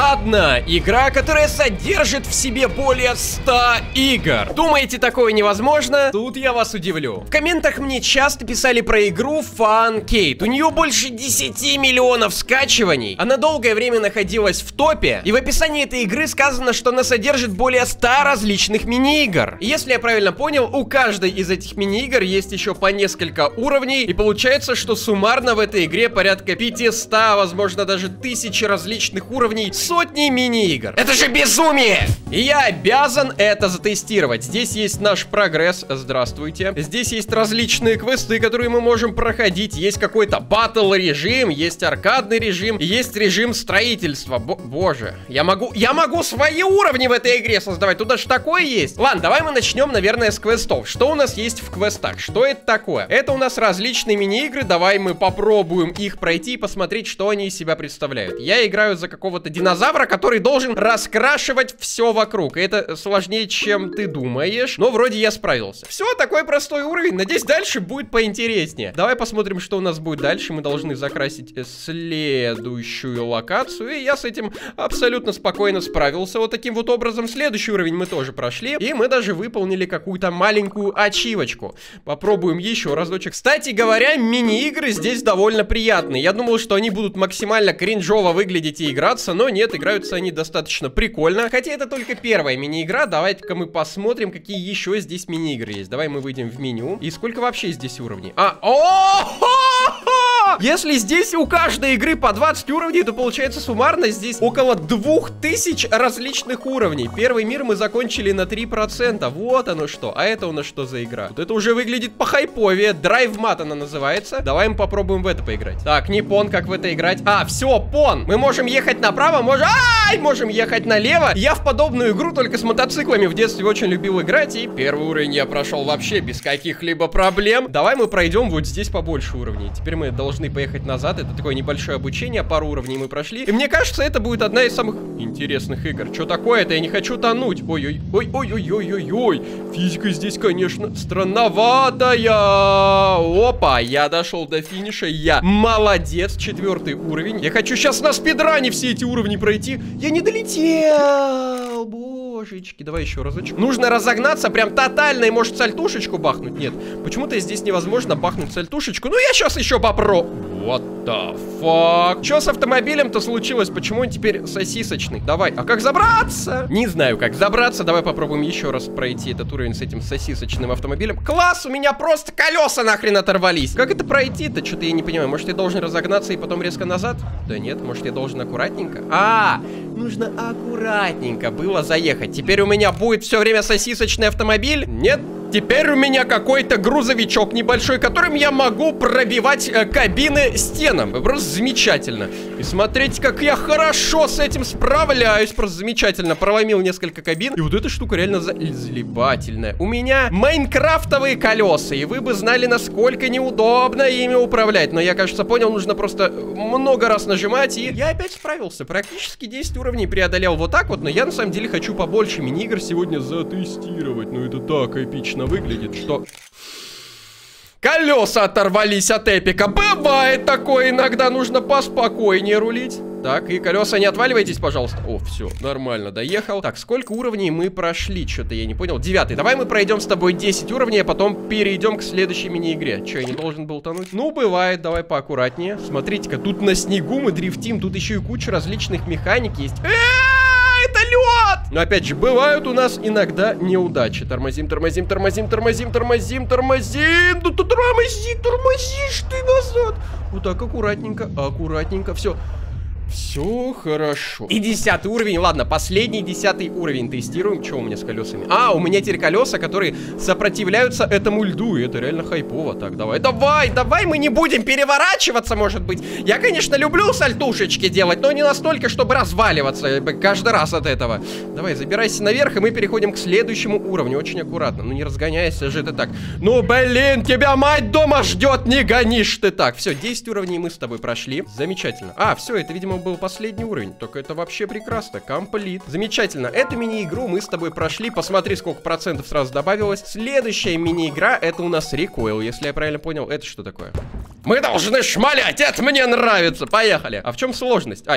одна игра, которая содержит в себе более 100 игр. Думаете, такое невозможно? Тут я вас удивлю. В комментах мне часто писали про игру Funcade. У нее больше 10 миллионов скачиваний. Она долгое время находилась в топе. И в описании этой игры сказано, что она содержит более 100 различных мини-игр. И если я правильно понял, у каждой из этих мини-игр есть еще по несколько уровней. И получается, что суммарно в этой игре порядка 500, возможно, даже 1000 различных уровней, сотни мини-игр. Это же безумие! И я обязан это затестировать. Здесь есть наш прогресс. Здравствуйте. Здесь есть различные квесты, которые мы можем проходить. Есть какой-то батл режим, есть аркадный режим, есть режим строительства. Боже, я могу свои уровни в этой игре создавать. Тут даже такое есть. Ладно, давай мы начнем, наверное, с квестов. Что у нас есть в квестах? Что это такое? Это у нас различные мини-игры. Давай мы попробуем их пройти и посмотреть, что они из себя представляют. Я играю за какого-то динозавра, который должен раскрашивать все вокруг. И это сложнее, чем ты думаешь. Но вроде я справился. Все, такой простой уровень. Надеюсь, дальше будет поинтереснее. Давай посмотрим, что у нас будет дальше. Мы должны закрасить следующую локацию. И я с этим абсолютно спокойно справился. Вот таким вот образом. Следующий уровень мы тоже прошли. И мы даже выполнили какую-то маленькую ачивочку. Попробуем еще разочек. Кстати говоря, мини-игры здесь довольно приятные. Я думал, что они будут максимально кринжово выглядеть и играться, но нет, играются они достаточно прикольно. Хотя это только первая мини-игра. Давайте-ка мы посмотрим, какие еще здесь мини-игры есть. Давай мы выйдем в меню. И сколько вообще здесь уровней? Если здесь у каждой игры по 20 уровней, то получается суммарно здесь около 2000 различных уровней. Первый мир мы закончили на 3%. Вот оно что. А это у нас что за игра? Вот это уже выглядит похайповее. Drive Mat она называется. Давай мы попробуем в это поиграть. Так, не пон, как в это играть. А, все, пон. Мы можем ехать направо, можем ехать налево. Я в подобную игру только с мотоциклами в детстве очень любил играть. И первый уровень я прошел вообще без каких-либо проблем. Давай мы пройдем вот здесь побольше уровней. Теперь мы должны поехать назад. Это такое небольшое обучение. Пару уровней мы прошли. И мне кажется, это будет одна из самых интересных игр. Что такое-то? Я не хочу тонуть. Ой-ой-ой-ой-ой-ой-ой. Физика здесь, конечно, странноватая. Опа, я дошел до финиша. Я молодец. 4-й уровень. Я хочу сейчас на спидране все эти уровни пройти. Я не долетел. Божечки. Давай еще разочек. Нужно разогнаться прям тотально и может сальтушечку бахнуть. Нет, почему-то здесь невозможно бахнуть сальтушечку. Ну я сейчас еще попробую. What the fuck? Что с автомобилем-то случилось? Почему он теперь сосисочный? Давай. А как забраться? Не знаю, как забраться. Давай попробуем еще раз пройти этот уровень с этим сосисочным автомобилем. Класс! У меня просто колеса нахрен оторвались. Как это пройти-то? Что-то я не понимаю. Может, я должен разогнаться и потом резко назад? Да нет, может, я должен аккуратненько. Нужно аккуратненько было заехать. Теперь у меня будет все время сосисочный автомобиль? Нет? Теперь у меня какой-то грузовичок небольшой, которым я могу пробивать кабины стенам. Просто замечательно. И смотрите, как я хорошо с этим справляюсь. Просто замечательно. Проломил несколько кабин. И вот эта штука реально залипательная. У меня майнкрафтовые колеса. И вы бы знали, насколько неудобно ими управлять. Но я, кажется, понял, нужно просто много раз нажимать. И я опять справился. Практически 10 уровней преодолел вот так вот. Но я на самом деле хочу побольше мини-игр сегодня затестировать. Ну это так эпично выглядит, что колеса оторвались от эпика. Бывает такое иногда, нужно поспокойнее рулить. Так, и колеса не отваливайтесь, пожалуйста. О, все, нормально, доехал. Так, сколько уровней мы прошли? Что-то я не понял. 9-й. Давай мы пройдем с тобой 10 уровней, а потом перейдем к следующей мини-игре. Че, я не должен был тонуть? Ну, бывает, давай поаккуратнее. Смотрите-ка, тут на снегу мы дрифтим. Тут еще и куча различных механик есть. Это лед! Но опять же, бывают у нас иногда неудачи. Тормозим. Ну ты тормозишь ты назад. Вот так, аккуратненько, все. Все хорошо. И 10-й уровень, ладно, последний 10-й уровень тестируем. Что у меня с колесами? У меня теперь колеса, которые сопротивляются этому льду. И это реально хайпово. Так, давай, мы не будем переворачиваться, может быть. Я, конечно, люблю сальтушечки делать, но не настолько, чтобы разваливаться каждый раз от этого. Давай, забирайся наверх, и мы переходим к следующему уровню. Очень аккуратно. Ну не разгоняйся же ты так. Ну блин, тебя мать дома ждет, не гонишь ты так. Все, 10 уровней мы с тобой прошли. Замечательно. Все, это, видимо, был последний уровень. Только это вообще прекрасно. Комплит. Замечательно. Эту мини-игру мы с тобой прошли. Посмотри, сколько процентов сразу добавилось. Следующая мини-игра, это у нас Recoil. Если я правильно понял, это что такое? Мы должны шмалять. Это мне нравится. Поехали. А в чем сложность?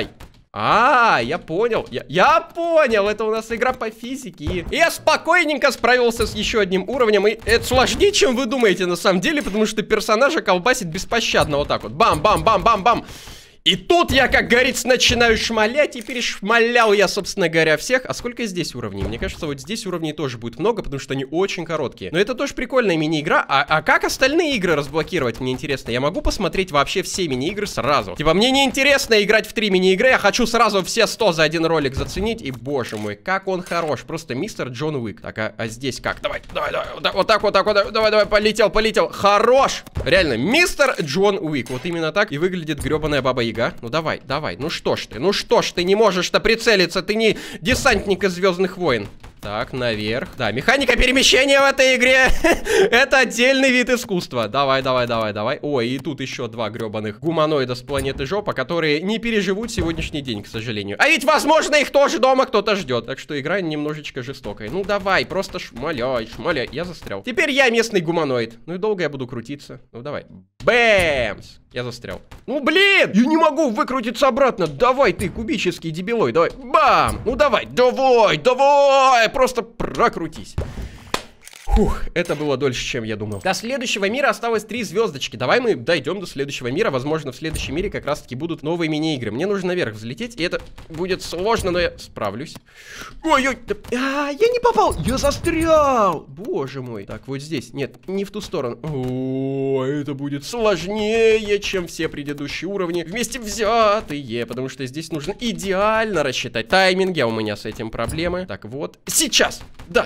Я понял. Я понял, это у нас игра по физике. И я спокойненько справился с еще одним уровнем. И это сложнее, чем вы думаете на самом деле, потому что персонажа колбасит беспощадно вот так вот. Бам-бам-бам-бам-бам. И тут я, как говорится, начинаю шмалять. И перешмалял я, собственно говоря, всех. А сколько здесь уровней? Мне кажется, вот здесь уровней тоже будет много, потому что они очень короткие. Но это тоже прикольная мини-игра. А как остальные игры разблокировать, мне интересно. Я могу посмотреть вообще все мини-игры сразу. Типа, мне не интересно играть в 3 мини-игры. Я хочу сразу все 100 за один ролик заценить. И, боже мой, как он хорош. Просто мистер Джон Уик. Так, а здесь как? Давай, вот так, давай, полетел. Хорош! Реально, мистер Джон Уик. Вот именно так и выглядит гребаная баба Яга. Ну давай, ну что ж ты не можешь-то прицелиться, ты не десантник из Звездных войн. Так, наверх. Да, механика перемещения в этой игре это отдельный вид искусства. Давай. Ой, и тут еще 2 гребаных гуманоида с планеты Жопа, которые не переживут сегодняшний день, к сожалению. А ведь, возможно, их тоже дома кто-то ждет. Так что игра немножечко жестокая. Ну давай, просто шмаляй. Я застрял. Теперь я местный гуманоид. Ну и долго я буду крутиться. Ну давай. Бэмс! Я застрял. Ну блин! Я не могу выкрутиться обратно. Давай ты, кубический дебилой. Давай. Бам! Ну давай. Давай! Просто прокрутись. Фух, это было дольше, чем я думал. До следующего мира осталось 3 звездочки. Давай мы дойдем до следующего мира. Возможно, в следующем мире как раз-таки будут новые мини-игры. Мне нужно наверх взлететь, и это будет сложно, но я справлюсь. Ой-ой, я не попал, я застрял. Боже мой. Так, вот здесь. Нет, не в ту сторону. О, это будет сложнее, чем все предыдущие уровни вместе взятые, потому что здесь нужно идеально рассчитать тайминги, а у меня с этим проблемы. Так, вот. Сейчас. Да.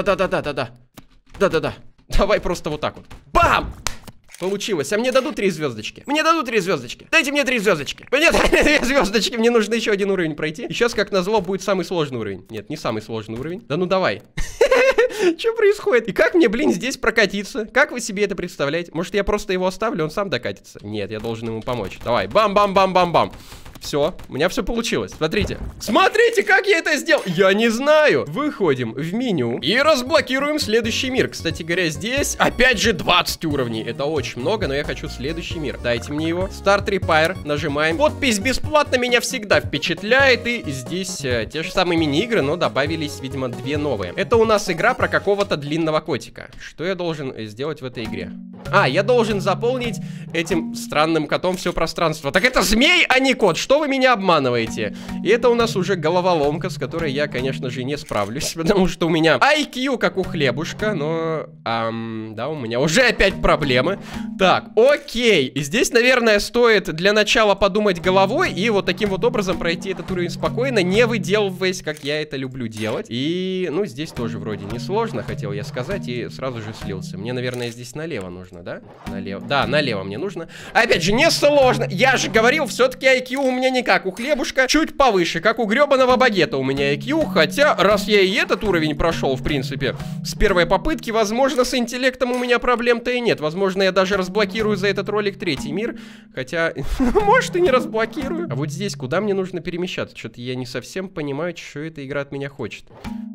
Давай просто вот так вот. Бам! Получилось. А мне дадут 3 звездочки. Дайте мне 3 звездочки. Мне 3 звездочки. Мне нужно еще 1 уровень пройти. И сейчас, как назло, будет самый сложный уровень. Нет, не самый сложный уровень. Да ну давай. Что происходит? И как мне, блин, здесь прокатиться? Как вы себе это представляете? Может, я просто его оставлю, он сам докатится? Нет, я должен ему помочь. Давай. Бам-бам-бам-бам-бам. Все, у меня все получилось. Смотрите, как я это сделал. Я не знаю. Выходим в меню и разблокируем следующий мир. Кстати говоря, здесь опять же 20 уровней. Это очень много, но я хочу следующий мир. Дайте мне его. Start Repair. Нажимаем. Подпись бесплатно меня всегда впечатляет. И здесь те же самые мини-игры, но добавились, видимо, 2 новые. Это у нас игра про какого-то длинного котика. Что я должен сделать в этой игре? Я должен заполнить этим странным котом все пространство. Так это змей, а не кот. Что вы меня обманываете? И это у нас уже головоломка, с которой я, конечно же, не справлюсь, потому что у меня IQ как у хлебушка, но... да, у меня уже опять проблемы. Так, окей. И здесь, наверное, стоит для начала подумать головой и вот таким вот образом пройти этот уровень спокойно, не выделываясь, как я это люблю делать. И, ну, здесь тоже вроде не сложно, хотел я сказать, и сразу же слился. Мне, наверное, здесь налево нужно, да? Налево. Да, налево мне нужно. Опять же, не сложно. Я же говорил, все-таки IQ у меня не как у хлебушка, чуть повыше, как у гребаного багета у меня IQ. Хотя, раз я и этот уровень прошел, в принципе, с первой попытки, возможно, с интеллектом у меня проблем-то и нет. Возможно, я даже разблокирую за этот ролик 3-й мир. Хотя, может, и не разблокирую. А вот здесь, куда мне нужно перемещаться? Что-то я не совсем понимаю, что эта игра от меня хочет.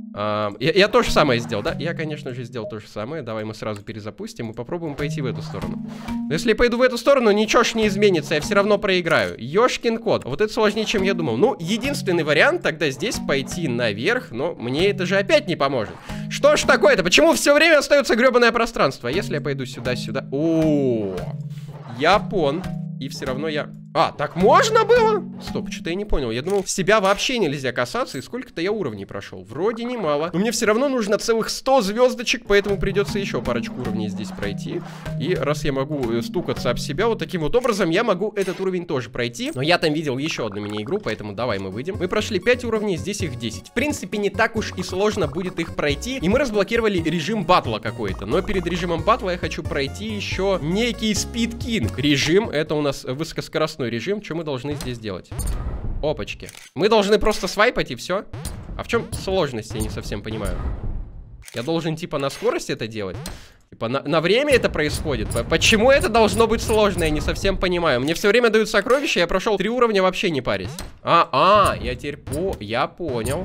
Я то же самое сделал, да? Я, конечно же, сделал то же самое. Давай мы сразу перезапустим и попробуем пойти в эту сторону. Но если я пойду в эту сторону, ничего ж не изменится, я все равно проиграю. Ёшкин кот. Вот это сложнее, чем я думал. Ну, единственный вариант тогда здесь пойти наверх, но мне это же опять не поможет. Что ж такое-то? Почему все время остается гребаное пространство? Если я пойду сюда-сюда... О, Япон. И все равно я... так можно было? Стоп, что-то я не понял. Я думал, себя вообще нельзя касаться. И сколько-то я уровней прошел. Вроде немало. Но мне все равно нужно целых 100 звездочек. Поэтому придется еще парочку уровней здесь пройти. И раз я могу стукаться об себя вот таким вот образом, я могу этот уровень тоже пройти. Но я там видел еще одну мини-игру, поэтому давай мы выйдем. Мы прошли 5 уровней, здесь их 10. В принципе, не так уж и сложно будет их пройти. И мы разблокировали режим батла какой-то. Но перед режимом батла я хочу пройти еще некий Speed King. Режим, это у нас высокоскоростной режим. Что мы должны здесь делать? Опачки. Мы должны просто свайпать и все. А в чем сложность, я не совсем понимаю. Я должен типа на скорость это делать? Типа на время это происходит? Почему это должно быть сложно, я не совсем понимаю. Мне все время дают сокровища, я прошел 3 уровня вообще не парясь. Я теперь я понял.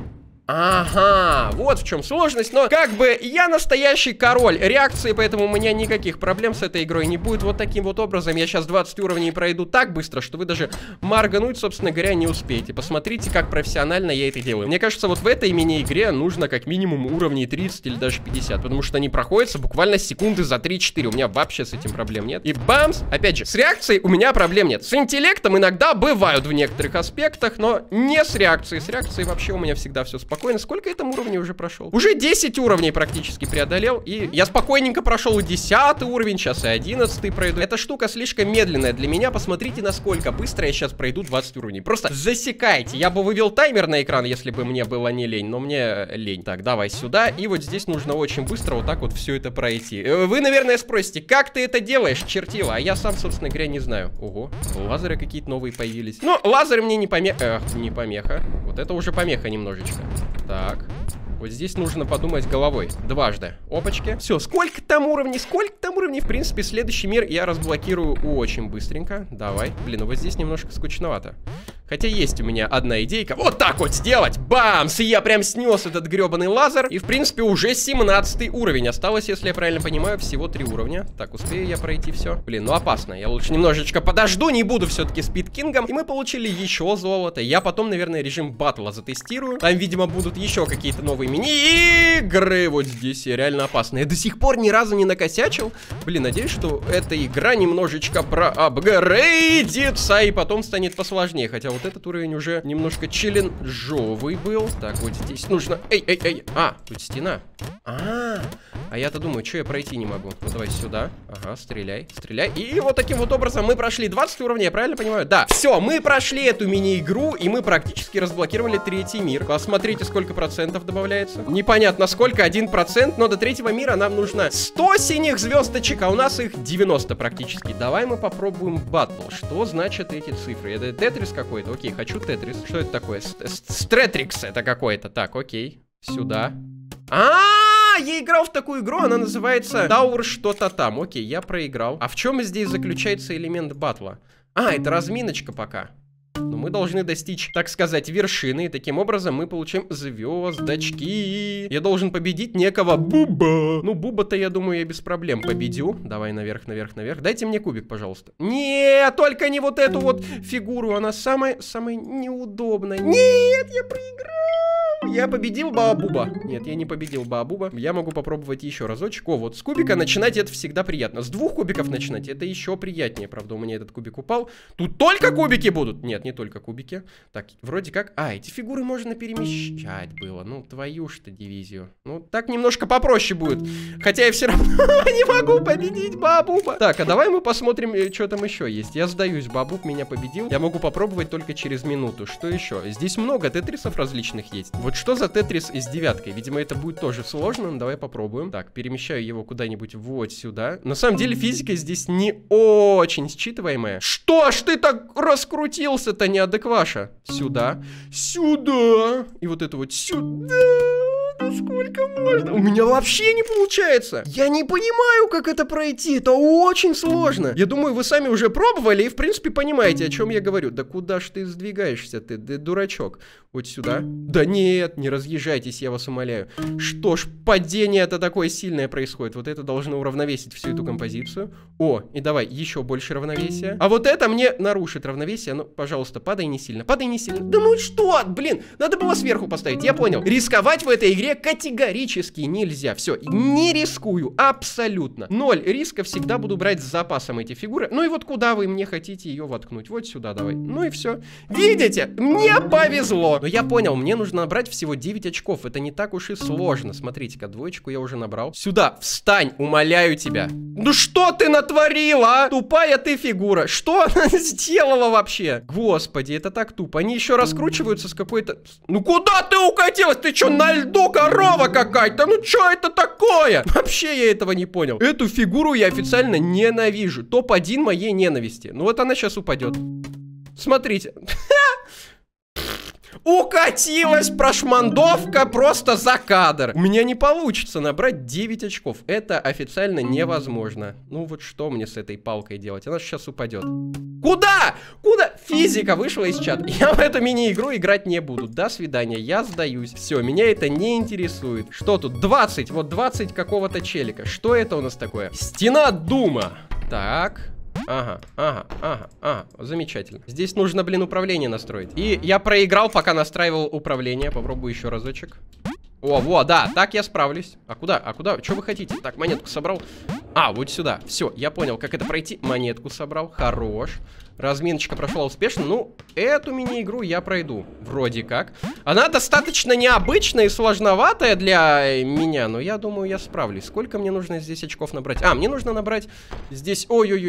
Ага, вот в чем сложность, но как бы я настоящий король реакции, поэтому у меня никаких проблем с этой игрой не будет. Вот таким вот образом я сейчас 20 уровней пройду так быстро, что вы даже моргануть, собственно говоря, не успеете. Посмотрите, как профессионально я это делаю. Мне кажется, вот в этой мини-игре нужно как минимум уровней 30 или даже 50, потому что они проходятся буквально секунды за 3-4. У меня вообще с этим проблем нет. И бамс! Опять же, с реакцией у меня проблем нет. С интеллектом иногда бывают в некоторых аспектах, но не с реакцией. С реакцией вообще у меня всегда все спокойно. Сколько я там уровней уже прошел? Уже 10 уровней практически преодолел. И я спокойненько прошел и 10 уровень, сейчас и 11 пройду. Эта штука слишком медленная для меня. Посмотрите, насколько быстро я сейчас пройду 20 уровней. Просто засекайте. Я бы вывел таймер на экран, если бы мне было не лень. Но мне лень. Так, давай сюда. И вот здесь нужно очень быстро вот так вот все это пройти. Вы, наверное, спросите, как ты это делаешь, чертила? А я сам, собственно говоря, не знаю. Ого, лазеры какие-то новые появились. Ну, лазеры мне не помеха. Не помеха. Вот это уже помеха немножечко. Так, вот здесь нужно подумать головой дважды. Опачки. Все, сколько там уровней? Сколько там уровней? В принципе, следующий мир я разблокирую очень быстренько. Давай. Блин, ну вот здесь немножко скучновато. Хотя есть у меня одна идейка. Вот так вот сделать. Бамс! И я прям снес этот гребаный лазер. И, в принципе, уже 17 уровень. Осталось, если я правильно понимаю, всего 3 уровня. Так, успею я пройти все? Блин, ну опасно. Я лучше немножечко подожду. Не буду все-таки спидкингом. И мы получили еще золото. Я потом, наверное, режим батла затестирую. Там, видимо, будут еще какие-то новые мини-игры. Вот здесь реально опасно. Я до сих пор ни разу не накосячил. Блин, надеюсь, что эта игра немножечко проапгрейдится и потом станет посложнее. Хотя вот этот уровень уже немножко челленджовый был. Так, вот здесь нужно... Эй. А, тут стена. А я-то думаю, что я пройти не могу. Ну, давай сюда. Ага, стреляй. И вот таким вот образом мы прошли 20 уровней, я правильно понимаю? Да. Все, мы прошли эту мини-игру, и мы практически разблокировали 3-й мир. Посмотрите, сколько процентов добавляется. Непонятно сколько, 1%, но до 3-го мира нам нужно 100 синих звездочек, а у нас их 90 практически. Давай мы попробуем батл. Что значат эти цифры? Это тетрис какой-то? Окей, хочу тетрис. Что это такое? Стретрикс это какой-то. Так, окей. Сюда. Я играл в такую игру, она называется Tower что-то там. Окей, я проиграл. А в чем здесь заключается элемент батла? Это разминочка пока. Но мы должны достичь, так сказать, вершины. И таким образом мы получаем звездочки. Я должен победить некого Буба. Ну, Буба-то, я думаю, я без проблем победю. Давай наверх. Дайте мне кубик, пожалуйста. Нет, только не вот эту вот фигуру. Она самая неудобная. Нет, я проиграл. Я победил Баобуба. Нет, я не победил Баобуба. Я могу попробовать еще разочек. О, вот с кубика начинать это всегда приятно. С 2 кубиков начинать это еще приятнее. Правда, у меня этот кубик упал. Тут только кубики будут. Нет, не только кубики. Так, вроде как... эти фигуры можно перемещать было. Ну, твою ж-то дивизию. Ну, так немножко попроще будет. Хотя я все равно не могу победить Баобуба. Так, а давай мы посмотрим, что там еще есть. Я сдаюсь, Баобуб меня победил. Я могу попробовать только через минуту. Что еще? Здесь много тетрисов различных есть. Вот что за тетрис с 9? Видимо, это будет тоже сложно, но давай попробуем. Так, перемещаю его куда-нибудь вот сюда. На самом деле физика здесь не очень считываемая. Что ж ты так раскрутился-то, неадекваша? Сюда. И вот это вот сюда. Сколько можно? У меня вообще не получается. Я не понимаю, как это пройти. Это очень сложно. Я думаю, вы сами уже пробовали и, в принципе, понимаете, о чем я говорю. Да куда ж ты сдвигаешься, ты дурачок? Вот сюда. Да нет, не разъезжайтесь, я вас умоляю. Что ж, падение это такое сильное происходит. Вот это должно уравновесить всю эту композицию. О, и давай еще больше равновесия. А вот это мне нарушит равновесие. Ну, пожалуйста, падай не сильно. Падай не сильно. Да ну что? Блин, надо было сверху поставить. Я понял. Рисковать в этой игре категорически нельзя. Все, не рискую. Абсолютно. 0 риска, всегда буду брать с запасом эти фигуры. Ну и вот куда вы мне хотите ее воткнуть? Вот сюда давай. Ну и все. Видите? Мне повезло. Но я понял, мне нужно набрать всего 9 очков. Это не так уж и сложно. Смотрите-ка, 2 я уже набрал. Сюда, встань, умоляю тебя. Ну что ты натворила, а? Тупая ты фигура. Что она сделала вообще? Господи, это так тупо. Они еще раскручиваются с какой-то... Ну куда ты укатилась? Ты что, на льду, корова какая-то? Ну что это такое? Вообще я этого не понял. Эту фигуру я официально ненавижу. Топ-1 моей ненависти. Ну вот она сейчас упадет. Смотрите. Укатилась прошмандовка просто за кадр. У меня не получится набрать 9 очков. Это официально невозможно. Ну вот что мне с этой палкой делать? Она сейчас упадет. Куда? Куда? Физика вышла из чата. Я в эту мини-игру играть не буду. До свидания, я сдаюсь. Все, меня это не интересует. Что тут? 20, вот 20 какого-то челика. Что это у нас такое? Стена Дума. Так. Ага, замечательно. Здесь нужно, блин, управление настроить. И я проиграл, пока настраивал управление. Попробую еще разочек. О, вот, да, так я справлюсь. А куда? А куда? Что вы хотите? Так, монетку собрал. А, вот сюда. Все, я понял, как это пройти. Монетку собрал. Хорош. Разминочка прошла успешно. Ну, эту мини-игру я пройду. Вроде как. Она достаточно необычная и сложноватая для меня, но я думаю, я справлюсь. Сколько мне нужно здесь очков набрать? А, мне нужно набрать здесь...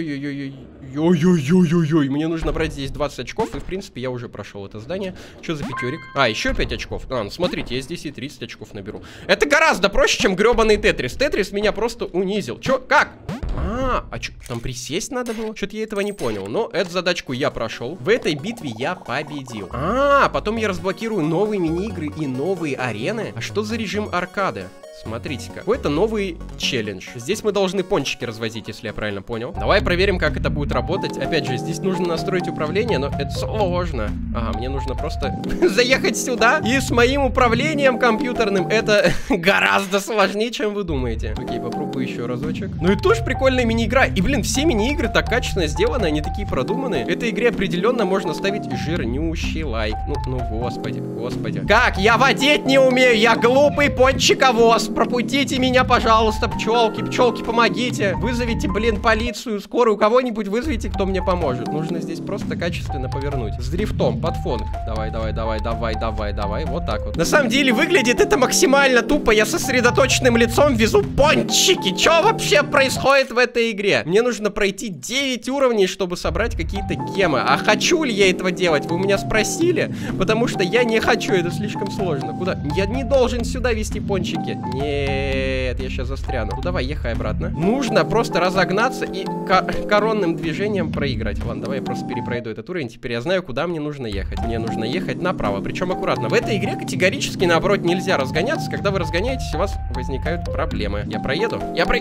Ой-ой-ой-ой-ой-ой-ой-ой-ой. Мне нужно набрать здесь 20 очков, и, в принципе, я уже прошел это здание. Что за пятерик? А, еще 5 очков. А, ну, смотрите, я здесь и 30 очков наберу. Это гораздо проще, чем гребаный Тетрис. Тетрис меня просто унизил. Чё? Как? А что, там присесть надо было? Что-то я этого не понял. Но эту задачку я прошел. В этой битве я победил. Потом я разблокирую новые мини-игры и новые арены. А что за режим аркады? Смотрите-ка, какой-то новый челлендж. Здесь мы должны пончики развозить, если я правильно понял. Давай проверим, как это будет работать. Опять же, здесь нужно настроить управление, но это сложно. Ага, мне нужно просто заехать сюда. И с моим управлением компьютерным это гораздо сложнее, чем вы думаете. Окей, попробую еще разочек. Ну и тоже прикольная мини-игра. И, блин, все мини-игры так качественно сделаны, они такие продуманные. Этой игре определенно можно ставить жирнющий лайк. Ну, господи. Как? Я водить не умею, я глупый пончиковоз. Пропустите меня, пожалуйста, пчелки, помогите. Вызовите, блин, полицию, скорую, кого-нибудь вызовите, кто мне поможет. Нужно здесь просто качественно повернуть. С дрифтом, под фон. Давай. Вот так вот. На самом деле выглядит это максимально тупо. Я сосредоточенным лицом везу пончики. Что вообще происходит в этой игре? Мне нужно пройти 9 уровней, чтобы собрать какие-то гемы. А хочу ли я этого делать? Вы у меня спросили? Потому что я не хочу, это слишком сложно. Куда? Я не должен сюда вести пончики. Нет, я сейчас застряну. Ну давай, ехай обратно. Нужно просто разогнаться и коронным движением проиграть. Ладно, давай я просто перепройду этот уровень. Теперь я знаю, куда мне нужно ехать. Мне нужно ехать направо, причем аккуратно. В этой игре категорически, наоборот, нельзя разгоняться. Когда вы разгоняетесь, у вас возникают проблемы. Я проеду?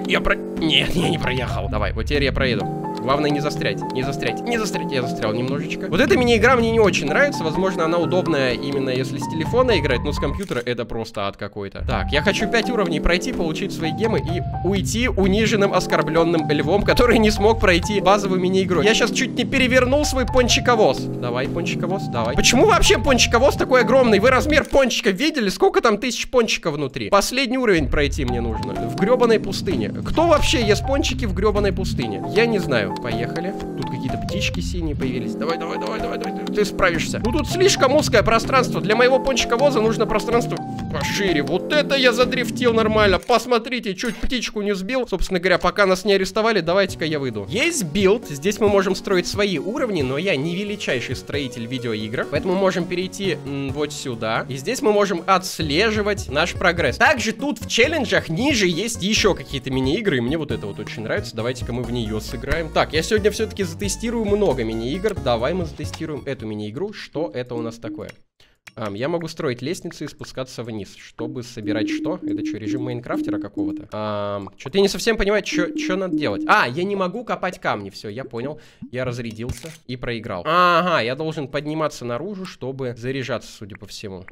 Нет, я не проехал. Давай, вот теперь я проеду. Главное не застрять. Я застрял немножечко. Вот эта мини-игра мне не очень нравится. Возможно, она удобная именно если с телефона играть, но с компьютера это просто ад какой-то. Так, я хочу 5 уровней пройти, получить свои гемы и уйти униженным, оскорбленным львом, который не смог пройти базовую мини-игру. Я сейчас чуть не перевернул свой пончиковоз. Давай, пончиковоз, давай. Почему вообще пончиковоз такой огромный? Вы размер пончика видели? Сколько там тысяч пончиков внутри? Последний уровень пройти мне нужно. В гребаной пустыне. Кто вообще ест пончики в гребаной пустыне? Я не знаю. Поехали. Тут какие-то птички синие появились. Давай. Ты справишься. Ну тут слишком узкое пространство. Для моего пончиковоза нужно пространство пошире. Вот это я задрифтил нормально. Посмотрите, чуть птичку не сбил. Собственно говоря, пока нас не арестовали, давайте-ка я выйду. Есть билд. Здесь мы можем строить свои уровни, но я не величайший строитель видеоигр. Поэтому можем перейти вот сюда. И здесь мы можем отслеживать наш прогресс. Также тут в челленджах ниже есть еще какие-то мини-игры. И мне вот это вот очень нравится. Давайте-ка мы в нее сыграем. Так, я сегодня все-таки затестирую много мини-игр. Давай мы затестируем эту мини-игру. Что это у нас такое? Я могу строить лестницы и спускаться вниз, чтобы собирать что? Это что, режим майнкрафтера какого-то? Что-то я не совсем понимаю, что надо делать. Я не могу копать камни. Все, я понял. Я разрядился и проиграл. Ага, я должен подниматься наружу, чтобы заряжаться, судя по всему.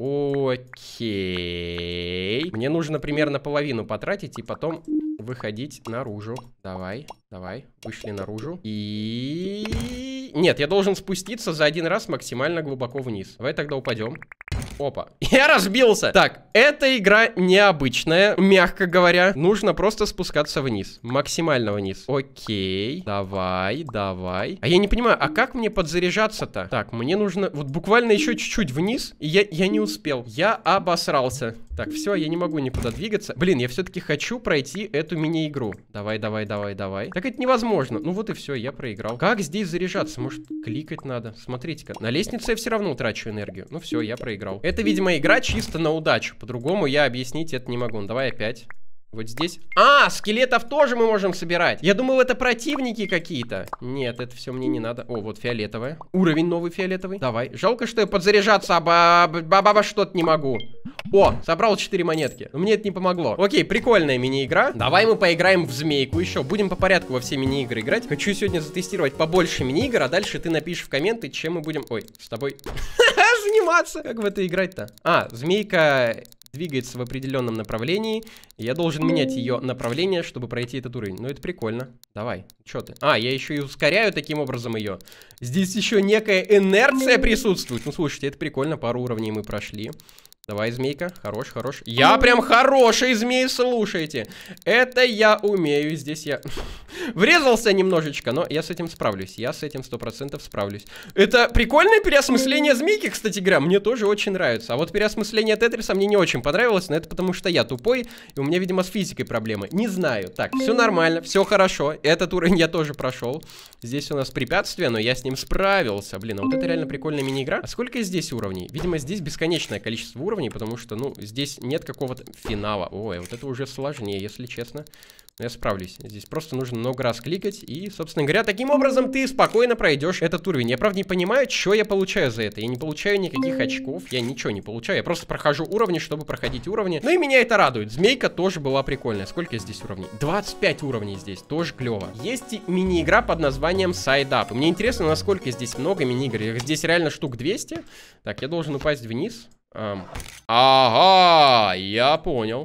Окей. Мне нужно примерно половину потратить и потом выходить наружу. Давай. Вышли наружу. И... Нет, я должен спуститься за один раз максимально глубоко вниз. Давай тогда упадем. Опа. Я разбился. Так, эта игра необычная, мягко говоря. Нужно просто спускаться вниз. Максимально вниз. Окей. Давай. А я не понимаю, а как мне подзаряжаться-то? Так, мне нужно вот буквально еще чуть-чуть вниз. И я не успел. Я обосрался. Так, все, я не могу никуда двигаться. Блин, я все-таки хочу пройти эту мини-игру. Давай. Так это невозможно. Ну вот и все, я проиграл. Как здесь заряжаться? Может, кликать надо? Смотрите-ка. На лестнице я все равно утрачу энергию. Ну все, я проиграл. Это, видимо, игра чисто на удачу. По-другому я объяснить это не могу. Ну, давай опять. Вот здесь. А, скелетов тоже мы можем собирать. Я думал, это противники какие-то. Нет, это все мне не надо. О, вот фиолетовая. Уровень новый фиолетовый. Давай. Жалко, что я подзаряжаться что-то не могу. О, собрал 4 монетки. Но мне это не помогло. Окей, прикольная мини-игра. Давай мы поиграем в змейку еще. Будем по порядку во все мини-игры играть. Хочу сегодня затестировать побольше мини-игр, а дальше ты напишешь в комменты, чем мы будем... Ой, с тобой заниматься. Как в это играть-то? А, змейка... двигается в определенном направлении. И я должен менять ее направление, чтобы пройти этот уровень. Ну, это прикольно. Давай, что ты? А, я еще и ускоряю таким образом ее. Здесь еще некая инерция присутствует. Ну, слушайте, это прикольно. Пару уровней мы прошли. Давай, змейка. Хорош, хорош. Я прям хороший змей, слушайте. Это я умею. Здесь я врезался немножечко, но я с этим справлюсь. Я с этим 100% справлюсь. Это прикольное переосмысление змейки, кстати говоря. Мне тоже очень нравится. А вот переосмысление Тетриса мне не очень понравилось, но это потому что я тупой, и у меня, видимо, с физикой проблемы. Не знаю. Так, все нормально, все хорошо. Этот уровень я тоже прошел. Здесь у нас препятствие, но я с ним справился. Блин, а вот это реально прикольная мини-игра. А сколько здесь уровней? Видимо, здесь бесконечное количество уровней, потому что, ну, здесь нет какого-то финала. Ой, вот это уже сложнее, если честно. Но я справлюсь. Здесь просто нужно много раз кликать. И, собственно говоря, таким образом ты спокойно пройдешь этот уровень. Я, правда, не понимаю, что я получаю за это. Я не получаю никаких очков. Я ничего не получаю. Я просто прохожу уровни, чтобы проходить уровни. Ну и меня это радует. Змейка тоже была прикольная. Сколько здесь уровней? 25 уровней здесь. Тоже клево. Есть и мини-игра под названием Side Up. И мне интересно, насколько здесь много мини-игр. Здесь реально штук 200. Так, я должен упасть вниз. Ага, я понял.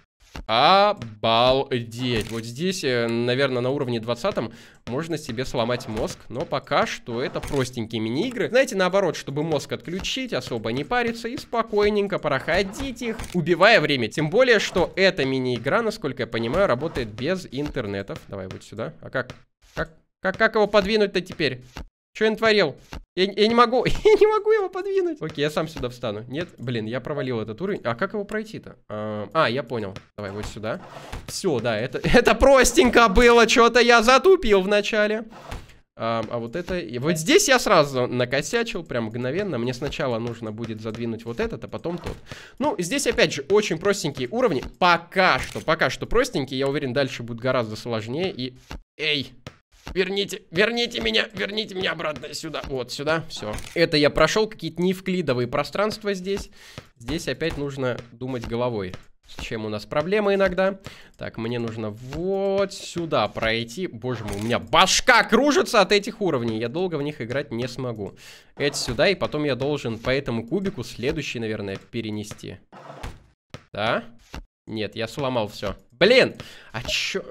Обалдеть. Вот здесь, наверное, на уровне 20 можно себе сломать мозг. Но пока что это простенькие мини-игры. Знаете, наоборот, чтобы мозг отключить, особо не париться и спокойненько проходить их, убивая время. Тем более, что эта мини-игра, насколько я понимаю, работает без интернетов. Давай вот сюда. А как его подвинуть-то теперь? Что я натворил? Я не могу, я не могу его подвинуть. Окей, я сам сюда встану. Нет, блин, я провалил этот уровень. А как его пройти-то? Я понял. Давай вот сюда. Все, да, это простенько было. Что-то я затупил вначале. А вот это... Вот здесь я сразу накосячил, прям мгновенно. Мне сначала нужно будет задвинуть вот этот, а потом тот. Ну, здесь, опять же, очень простенькие уровни. Пока что простенькие. Я уверен, дальше будет гораздо сложнее. И... Эй! Верните меня обратно сюда. Вот, сюда, все. Это я прошел какие-то неевклидовые пространства здесь. Здесь опять нужно думать головой. С чем у нас проблемы иногда. Так, мне нужно вот сюда пройти. Боже мой, у меня башка кружится от этих уровней. Я долго в них играть не смогу. Это сюда, и потом я должен по этому кубику следующий, наверное, перенести. Да? Нет, я сломал все. Блин! А чё?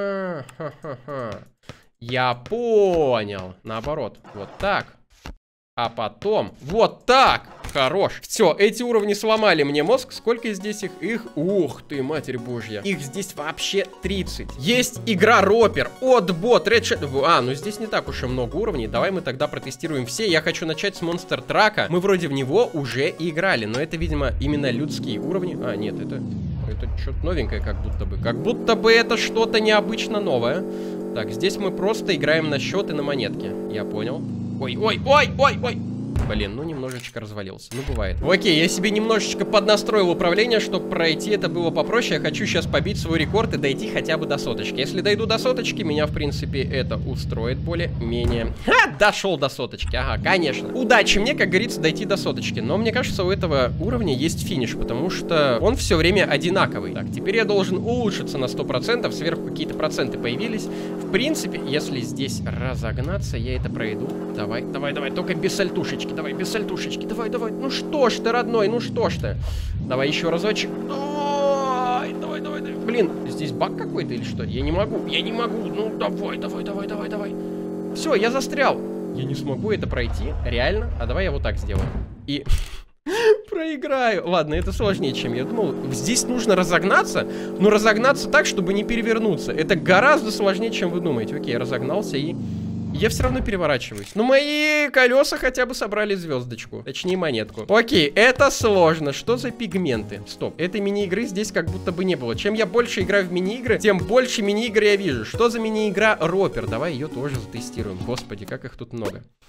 Я понял. Наоборот. Вот так. А потом... Вот так. Хорош. Все, эти уровни сломали мне мозг. Сколько здесь их? Ух ты, Матерь Божья. Их здесь вообще 30. Есть игра Ропер. Отбот. Red Shadow. Ну здесь не так уж и много уровней. Давай мы тогда протестируем все. Я хочу начать с Monster Truck. Мы вроде в него уже играли. Но это, видимо, именно людские уровни. Нет, это что-то новенькое как будто бы. Как будто бы это что-то необычно новое. Так, здесь мы просто играем на счет и на монетки. Я понял. Ой. Блин, ну немножечко развалился. Ну, бывает. Окей, я себе немножечко поднастроил управление, чтобы пройти это было попроще. Я хочу сейчас побить свой рекорд и дойти хотя бы до соточки. Если дойду до соточки, меня, в принципе, это устроит более-менее. Дошел до соточки. Ага, конечно. Удачи мне, как говорится, дойти до соточки. Но мне кажется, у этого уровня есть финиш, потому что он все время одинаковый. Так, теперь я должен улучшиться на 100%. Сверху какие-то проценты появились. В принципе, если здесь разогнаться, я это пройду. Давай. Только без сальтушечки. Давай, без сальтушечки. Давай. Ну что ж ты, родной, ну что ж ты. Давай еще разочек. Давай. Блин, здесь баг какой-то или что? Я не могу. Ну, давай. Все, я застрял. Я не смогу это пройти. Реально? А давай я вот так сделаю. И... проиграю. Ладно, это сложнее, чем я думал. Здесь нужно разогнаться, но разогнаться так, чтобы не перевернуться. Это гораздо сложнее, чем вы думаете. Окей, я разогнался и... я все равно переворачиваюсь. Но мои колеса хотя бы собрали звездочку. Точнее, монетку. Окей, это сложно. Что за пигменты? Стоп. Этой мини-игры здесь как будто бы не было. Чем я больше играю в мини-игры, тем больше мини-игр я вижу. Что за мини-игра Ропер? Давай ее тоже затестируем. Господи, как их тут много.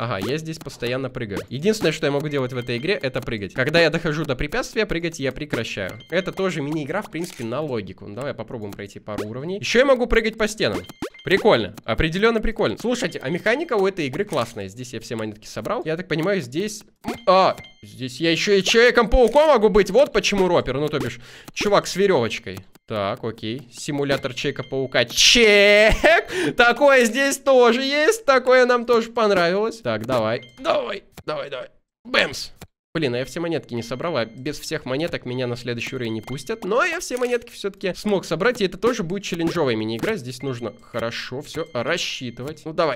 Ага, я здесь постоянно прыгаю. Единственное, что я могу делать в этой игре, это прыгать. Когда я дохожу до препятствия, прыгать я прекращаю. Это тоже мини-игра, в принципе, на логику. Ну, давай попробуем пройти пару уровней. Еще я могу прыгать по стенам. Прикольно, определенно прикольно. Слушайте, а механика у этой игры классная. Здесь я все монетки собрал. Я так понимаю, здесь... здесь я еще и Человеком-пауком могу быть. Вот почему ропер, ну то бишь, чувак с веревочкой. Так, окей. Симулятор Человека-паука. Чек! Такое здесь тоже есть. Такое нам тоже понравилось. Так, давай. Бэмс! Блин, а я все монетки не собрал, а без всех монеток меня на следующий уровень не пустят. Но я все монетки все-таки смог собрать, и это тоже будет челленджовая мини-игра. Здесь нужно хорошо все рассчитывать. Ну, давай.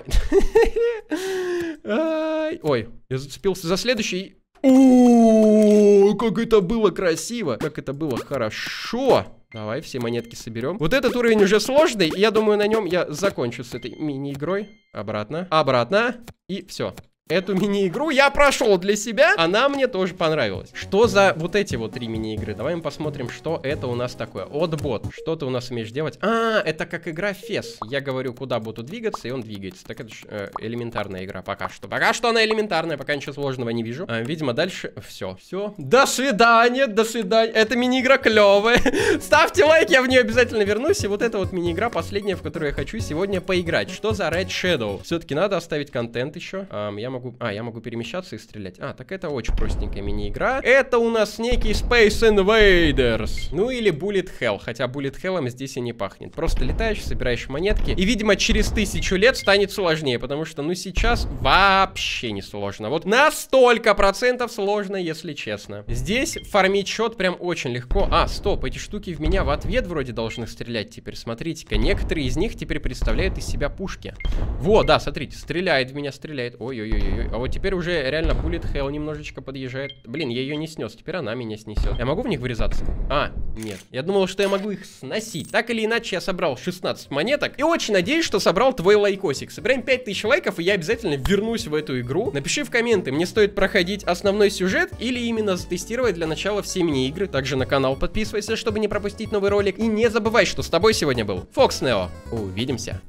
Ой, я зацепился за следующий. О, как это было красиво, как это было хорошо. Давай, все монетки соберем. Вот этот уровень уже сложный, и я думаю, на нем я закончу с этой мини-игрой. Обратно, и все. Эту мини-игру я прошел для себя, она мне тоже понравилась. Что за вот эти вот 3 мини-игры? Давай мы посмотрим, что это у нас такое. Отбот. Что ты у нас умеешь делать? Это как игра Фес. Я говорю, куда буду двигаться, и он двигается. Так это же элементарная игра пока что. Пока что она элементарная, пока ничего сложного не вижу. Видимо, дальше все. До свидания, Это мини-игра клевая. Ставьте лайк, я в нее обязательно вернусь. И вот эта вот мини-игра последняя, в которую я хочу сегодня поиграть. Что за Red Shadow? Все-таки надо оставить контент еще. Я могу перемещаться и стрелять. Так это очень простенькая мини-игра. Это у нас некий Space Invaders. Ну или Bullet Hell. Хотя Bullet Hell'ом здесь и не пахнет. Просто летаешь, собираешь монетки. И, видимо, через 1000 лет станет сложнее. Потому что, ну, сейчас вообще не сложно. Вот на столько процентов сложно, если честно. Здесь фармить счет прям очень легко. Стоп, эти штуки в меня в ответ вроде должны стрелять теперь. Смотрите-ка, некоторые из них теперь представляют из себя пушки. Да, смотрите, стреляет в меня, стреляет. Ой-ой-ой. А вот теперь уже реально Bullet Hell немножечко подъезжает. Блин, я ее не снес, теперь она меня снесет. Я могу в них врезаться? Нет. Я думал, что я могу их сносить. Так или иначе, я собрал 16 монеток. И очень надеюсь, что собрал твой лайкосик. Собираем 5000 лайков, и я обязательно вернусь в эту игру. Напиши в комменты, мне стоит проходить основной сюжет или именно затестировать для начала все мини-игры. Также на канал подписывайся, чтобы не пропустить новый ролик. И не забывай, что с тобой сегодня был Фокс Нео. Увидимся.